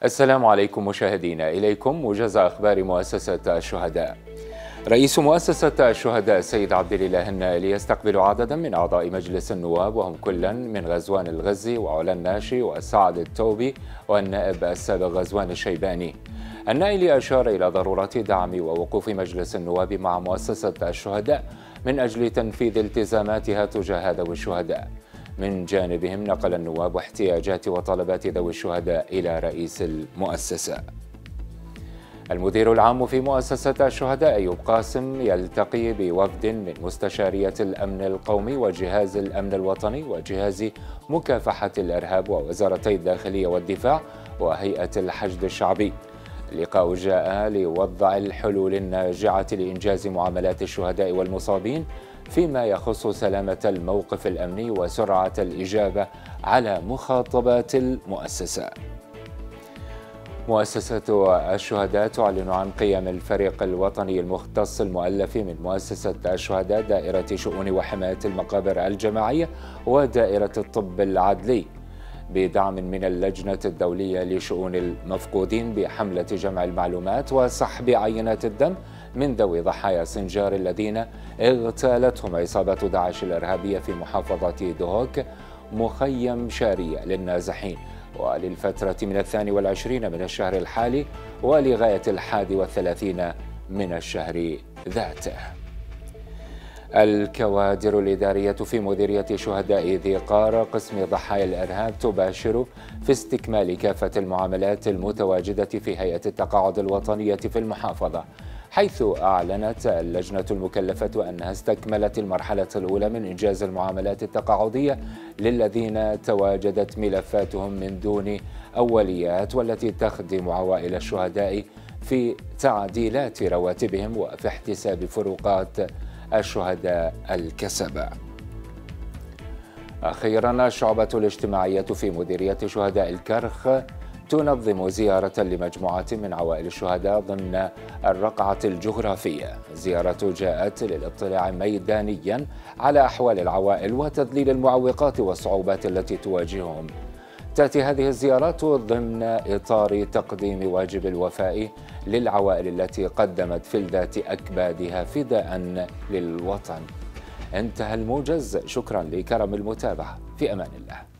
السلام عليكم مشاهدينا، إليكم موجز أخبار مؤسسة الشهداء. رئيس مؤسسة الشهداء السيد عبد الإله النائلي يستقبل عددا من أعضاء مجلس النواب، وهم كلا من غزوان الغزي وعلا الناشي وسعد التوبي والنائب السابق غزوان الشيباني. النائلي أشار إلى ضرورة دعم ووقوف مجلس النواب مع مؤسسة الشهداء من أجل تنفيذ التزاماتها تجاه ذوي الشهداء. من جانبهم نقل النواب احتياجات وطلبات ذوي الشهداء إلى رئيس المؤسسة. المدير العام في مؤسسة الشهداء أيوب قاسم يلتقي بوفد من مستشارية الأمن القومي وجهاز الأمن الوطني وجهاز مكافحة الإرهاب ووزارتي الداخلية والدفاع وهيئة الحشد الشعبي. اللقاء جاء لوضع الحلول الناجعة لإنجاز معاملات الشهداء والمصابين فيما يخص سلامة الموقف الأمني وسرعة الإجابة على مخاطبات المؤسسة. مؤسسة الشهداء تعلن عن قيام الفريق الوطني المختص المؤلف من مؤسسة الشهداء دائرة شؤون وحماية المقابر الجماعية ودائرة الطب العدلي بدعم من اللجنة الدولية لشؤون المفقودين بحملة جمع المعلومات وسحب عينات الدم من ذوي ضحايا سنجار الذين اغتالتهم عصابات داعش الإرهابية في محافظة دهوك مخيم شارية للنازحين، وللفترة من 22 من الشهر الحالي ولغاية 31 من الشهر ذاته. الكوادر الإدارية في مديرية شهداء ذي قار قسم ضحايا الإرهاب تباشر في استكمال كافة المعاملات المتواجدة في هيئة التقاعد الوطنية في المحافظة، حيث أعلنت اللجنة المكلفة أنها استكملت المرحلة الأولى من إنجاز المعاملات التقاعدية للذين تواجدت ملفاتهم من دون أوليات، والتي تخدم عوائل الشهداء في تعديلات رواتبهم وفي احتساب فروقات الشهداء الكسبة. أخيرا، الشعبة الاجتماعية في مديرية شهداء الكرخ تنظم زيارة لمجموعة من عوائل الشهداء ضمن الرقعة الجغرافية. زيارة جاءت للاطلاع ميدانيا على أحوال العوائل وتذليل المعوقات والصعوبات التي تواجههم. تأتي هذه الزيارات ضمن إطار تقديم واجب الوفاء للعوائل التي قدمت فلذات أكبادها فداء للوطن. انتهى الموجز، شكرا لكرم المتابعة، في أمان الله.